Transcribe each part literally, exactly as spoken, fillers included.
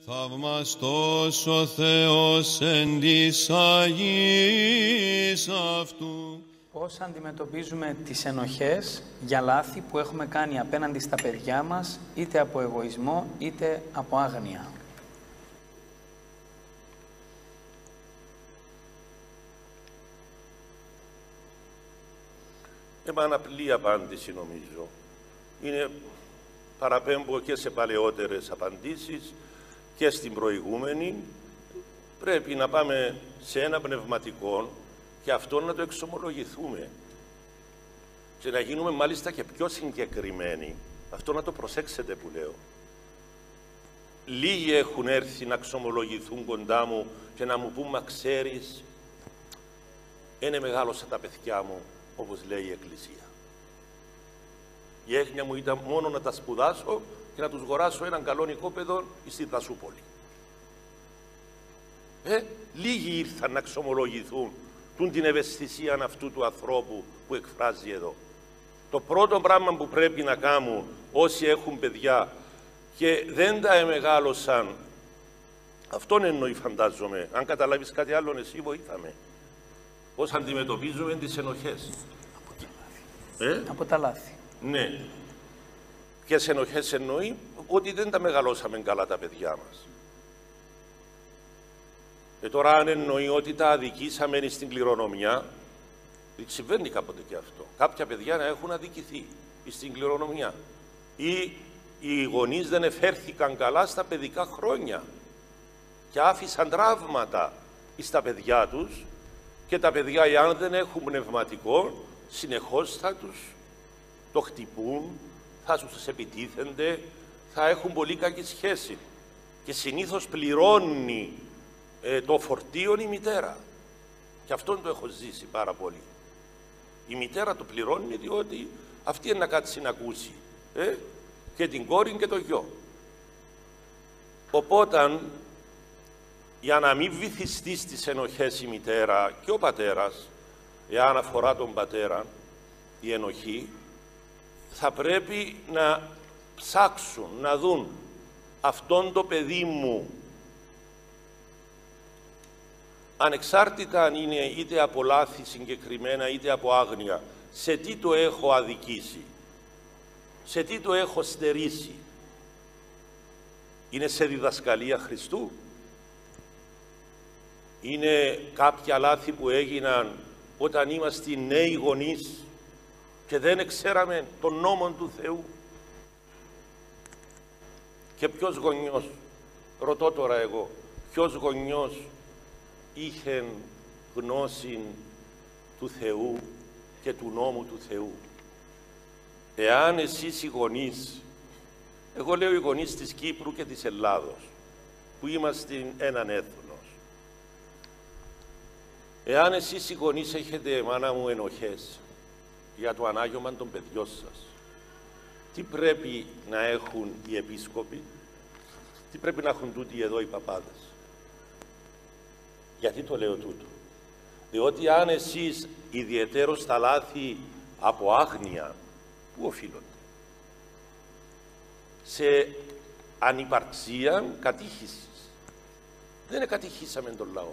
Θαυμαστός ο Θεός εν της Αγίας Αυτού. Πώς αντιμετωπίζουμε τις ενοχές για λάθη που έχουμε κάνει απέναντι στα παιδιά μας, είτε από εγωισμό, είτε από άγνοια. Είναι απλή απάντηση, νομίζω. Είναι, παραπέμπω και σε παλαιότερες απαντήσεις και στην προηγούμενη. Πρέπει να πάμε σε ένα πνευματικό και αυτό να το εξομολογηθούμε και να γίνουμε μάλιστα και πιο συγκεκριμένοι. Αυτό να το προσέξετε που λέω. Λίγοι έχουν έρθει να εξομολογηθούν κοντά μου και να μου πούν, μα ξέρεις, είναι μεγάλωσα τα παιδιά μου, όπως λέει η Εκκλησία. Η έγνοια μου ήταν μόνο να τα σπουδάσω και να τους αγοράσω έναν καλό οικόπεδο στη Δασούπολη. Ε, λίγοι ήρθαν να εξομολογηθούν τούν την ευαισθησία αυτού του ανθρώπου που εκφράζει εδώ. Το πρώτο πράγμα που πρέπει να κάνουν όσοι έχουν παιδιά και δεν τα εμεγάλωσαν, αυτόν εννοεί, φαντάζομαι. Αν καταλάβεις κάτι άλλο, εσύ βοήθαμε. Πώς αντιμετωπίζουμε τις ενοχές. Ε? Από τα λάθη. Ναι. Ποιες ενοχές εννοεί? Ότι δεν τα μεγαλώσαμε καλά τα παιδιά μας. Και τώρα αν εννοεί ότι τα αδικήσαμε στην κληρονομιά, συμβαίνει κάποτε και αυτό. Κάποια παιδιά να έχουν αδικηθεί στην κληρονομιά. Ή οι γονείς δεν εφέρθηκαν καλά στα παιδικά χρόνια και άφησαν τραύματα στα παιδιά τους, και τα παιδιά, εάν δεν έχουν πνευματικό, συνεχώς θα τους το χτυπούν, θα τους επιτίθενται, θα έχουν πολύ κακή σχέση. Και συνήθως πληρώνει ε, το φορτίο η μητέρα. Και αυτόν το έχω ζήσει πάρα πολύ. Η μητέρα το πληρώνει διότι αυτή είναι να κάτσει να ακούσει. Ε, και την κόρη και το γιο. Οπότε, για να μην βυθιστεί στις ενοχές η μητέρα και ο πατέρας, εάν αφορά τον πατέρα η ενοχή, θα πρέπει να ψάξουν, να δουν αυτόν το παιδί μου, ανεξάρτητα αν είναι είτε από λάθη συγκεκριμένα είτε από άγνοια, σε τι το έχω αδικήσει, σε τι το έχω στερήσει. Είναι σε διδασκαλία Χριστού? Είναι κάποια λάθη που έγιναν όταν είμαστε νέοι γονείς και δεν ξέραμε τον νόμο του Θεού? Και ποιος γονιός, ρωτώ τώρα εγώ, ποιος γονιός είχε γνώση του Θεού και του νόμου του Θεού? Εάν εσείς οι γονείς, εγώ λέω οι γονείς της Κύπρου και της Ελλάδος, που είμαστε έναν έθνος, εάν εσείς οι γονείς έχετε, μάνα μου, ενοχές για το ανάγιωμα των παιδιών σας, τι πρέπει να έχουν οι επίσκοποι, τι πρέπει να έχουν τούτοι εδώ οι παπάδες? Γιατί το λέω τούτο? Διότι αν εσείς ιδιαιτέρως τα λάθη από άγνοια, πού οφείλονται? Σε ανυπαρξία κατήχησης. Δεν κατηχήσαμε τον λαό.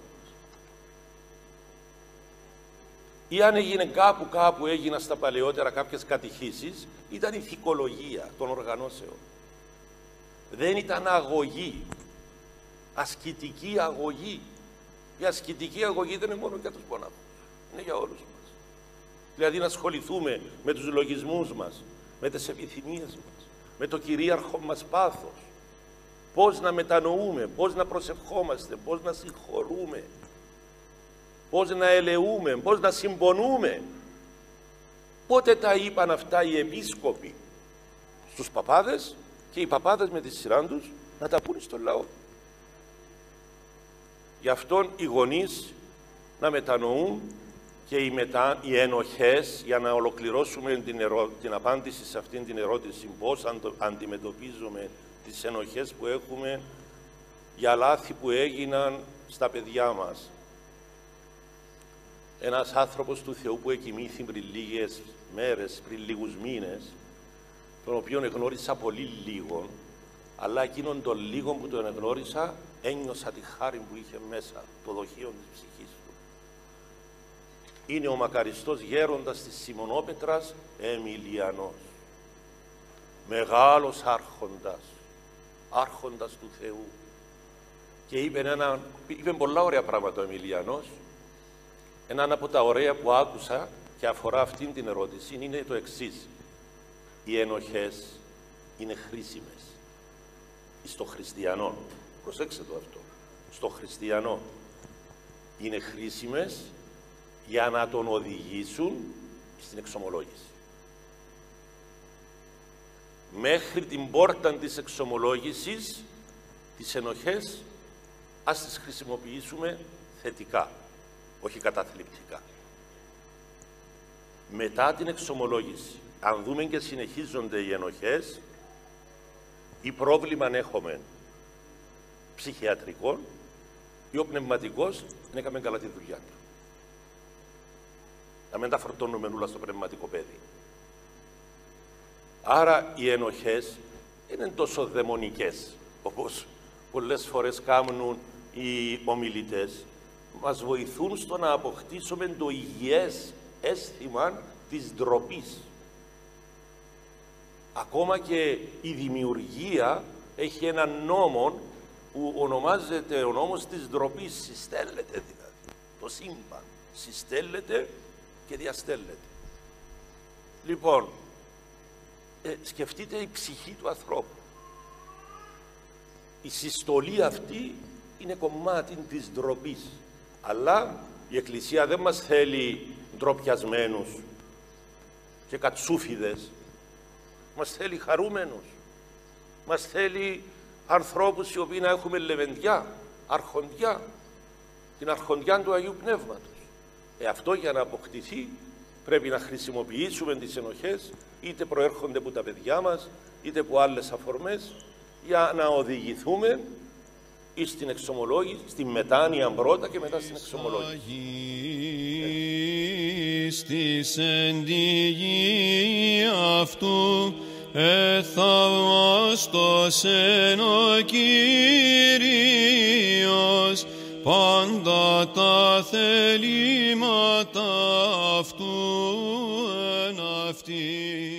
Ή αν έγινε κάπου κάπου έγιναν στα παλαιότερα κάποιες κατηχήσεις, ήταν ηθικολογία των οργανώσεων. Δεν ήταν αγωγή, ασκητική αγωγή. Η ασκητική αγωγή δεν είναι μόνο για τους μονάχους, είναι για όλους μας. Δηλαδή να ασχοληθούμε με τους λογισμούς μας, με τις επιθυμίες μας, με το κυρίαρχο μας πάθος. Πώς να μετανοούμε, πώς να προσευχόμαστε, πώς να συγχωρούμε, πώς να ελεούμε, πώς να συμπονούμε. Πότε τα είπαν αυτά οι επίσκοποι? Στους παπάδες, και οι παπάδες με τη σειρά τους να τα πούνε στον λαό. Γι' αυτόν οι γονείς να μετανοούν και οι, μετα... οι ενοχές, για να ολοκληρώσουμε την, ερω... την απάντηση σε αυτήν την ερώτηση, πώς αντιμετωπίζουμε τις ενοχές που έχουμε για λάθη που έγιναν στα παιδιά μας. Ένας άνθρωπος του Θεού που εκοιμήθη πριν λίγες μέρες, πριν λίγους μήνες, τον οποίον εγνώρισα πολύ λίγο, Αλλά εκείνον τον λίγο που τον εγνώρισα, ένιωσα τη χάρη που είχε μέσα, το δοχείο της ψυχής του. Είναι ο μακαριστός γέροντας της Σιμωνόπετρας, Εμιλιανός. Μεγάλος άρχοντας, άρχοντας του Θεού. Και είπε, ένα, είπε πολλά ωραία πράγματα ο Εμιλιανός. Έναν από τα ωραία που άκουσα και αφορά αυτήν την ερώτηση είναι το εξής. Οι ενοχές είναι χρήσιμες. Στο χριστιανό, προσέξτε το αυτό, στο χριστιανό είναι χρήσιμες για να τον οδηγήσουν στην εξομολόγηση. Μέχρι την πόρτα της εξομολόγησης, τις ενοχές, ας τις χρησιμοποιήσουμε θετικά, όχι καταθλιπτικά. Μετά την εξομολόγηση, αν δούμε και συνεχίζονται οι ενοχές, ή πρόβλημα έχουμε ψυχιατρικό ή ο πνευματικός δεν έκαμε καλά τη δουλειά του. Να μην τα φορτώνουμε όλα στο πνευματικό παιδί. Άρα οι ενοχές δεν είναι τόσο δαιμονικές όπως πολλές φορές κάνουν οι ομιλητές. Μας βοηθούν στο να αποκτήσουμε το υγιές αίσθημα της ντροπής. Ακόμα και η δημιουργία έχει έναν νόμο που ονομάζεται ο νόμος της ντροπής. Συστέλλεται δηλαδή. Το σύμπαν συστέλλεται και διαστέλλεται. Λοιπόν, ε, σκεφτείτε η ψυχή του ανθρώπου. Η συστολή αυτή είναι κομμάτι της ντροπής. Αλλά η Εκκλησία δεν μας θέλει ντροπιασμένους και κατσούφιδες. Μας θέλει χαρούμενους. Μας θέλει ανθρώπους οι οποίοι να έχουμε λεβεντιά, αρχοντιά, την αρχοντιά του Αγίου Πνεύματος. Ε, αυτό για να αποκτηθεί πρέπει να χρησιμοποιήσουμε τις ενοχές, είτε προέρχονται από τα παιδιά μας, είτε από άλλες αφορμές, για να οδηγηθούμε ή στην εξομολόγηση, στην μετάνοια πρώτα και μετά στην εξομολόγηση. Της εν τη γη αυτού εθαυμαστός εν ο Κύριος, πάντα τα θελήματα αυτού εν αυτή.